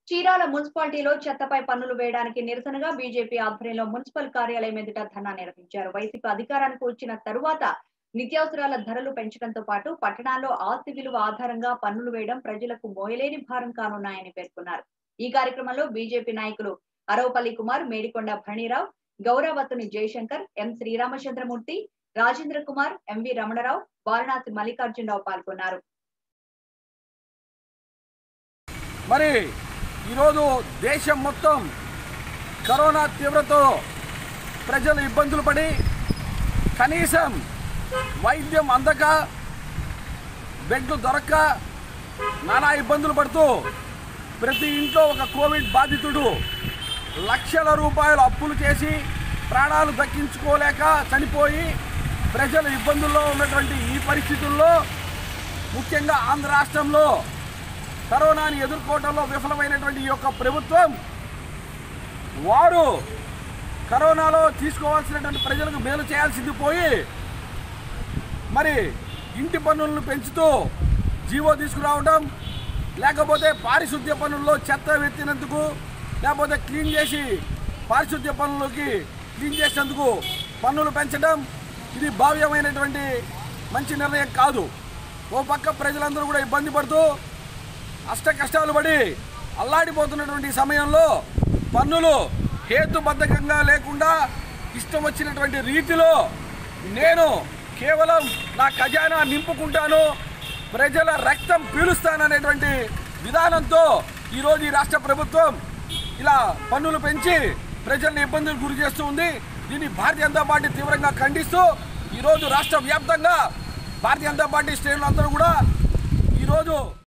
చీరాల మున్సిపాలిటీలో చెత్తపై పన్నులు వేయడానికి నిరసనగా బీజేపీ ఆధ్వర్యంలో మున్సిపల్ కార్యాలయం ఎదుట ధర్నా నిర్వహించారు. వైసీపీ అధికారానికి వచ్చిన తరువాత నిత్యావసరాల ధరలు పెంచడంతో పాటు పట్టణాల్లో ఆస్తి విలువ ఆధారంగా పన్నులు వేయడం ప్రజలకు మోయలేని భారం కానున్నాయని పేర్కొన్నారు. ఈ కార్యక్రమంలో బీజేపీ నాయకులు అరవపల్లి కుమార్, మేడికొండ భరణిరావు, గౌరవత్తుని జయశంకర్, ఎం శ్రీరామచంద్రమూర్తి, రాజేంద్ర కుమార్, ఎంవి రమణరావు, వారణాసి మల్లికార్జునరావు పాల్గొన్నారు. మరి ఈరోజు దేశం మొత్తం కరోనా తీవ్రతతో ప్రజలు ఇబ్బందులు పడి కనీసం వైద్యం అందక బెడ్లు దొరక్క నానా ఇబ్బందులు పడుతూ ప్రతి ఇంట్లో ఒక కోవిడ్ బాధితుడు లక్షల రూపాయలు అప్పులు చేసి ప్రాణాలు దక్కించుకోలేక చనిపోయి ప్రజలు ఇబ్బందుల్లో ఉన్నటువంటి ఈ పరిస్థితుల్లో ముఖ్యంగా ఆంధ్ర రాష్ట్రంలో కరోనాని ఎదుర్కోవడంలో విఫలమైనటువంటి ఈ యొక్క ప్రభుత్వం వారు కరోనాలో తీసుకోవాల్సినటువంటి ప్రజలకు మేలు చేయాల్సింది పోయి మరి ఇంటి పన్నులను పెంచుతూ జీవో తీసుకురావడం, లేకపోతే పారిశుద్ధ్య పనుల్లో చెత్త ఎత్తినందుకు, లేకపోతే క్లీన్ చేసి పారిశుద్ధ్య పనులకి క్లీన్ చేసేందుకు పన్నులు పెంచడం ఇది భావ్యమైనటువంటి మంచి నిర్ణయం కాదు. ఓ పక్క ప్రజలందరూ కూడా ఇబ్బంది పడుతూ అష్ట కష్టాలు పడి అల్లాడిపోతున్నటువంటి సమయంలో పన్నులు హేతుబద్ధకంగా లేకుండా ఇష్టం వచ్చినటువంటి రీతిలో నేను కేవలం నా ఖజానా నింపుకుంటాను, ప్రజల రక్తం పీలుస్తాననేటువంటి విధానంతో ఈరోజు ఈ రాష్ట్ర ప్రభుత్వం ఇలా పన్నులు పెంచి ప్రజల్ని ఇబ్బందులు గురి చేస్తూ ఉంది. దీన్ని భారతీయ జనతా పార్టీ తీవ్రంగా ఖండిస్తూ ఈరోజు రాష్ట్ర వ్యాప్తంగా భారతీయ జనతా పార్టీ శ్రేణులందరూ కూడా ఈరోజు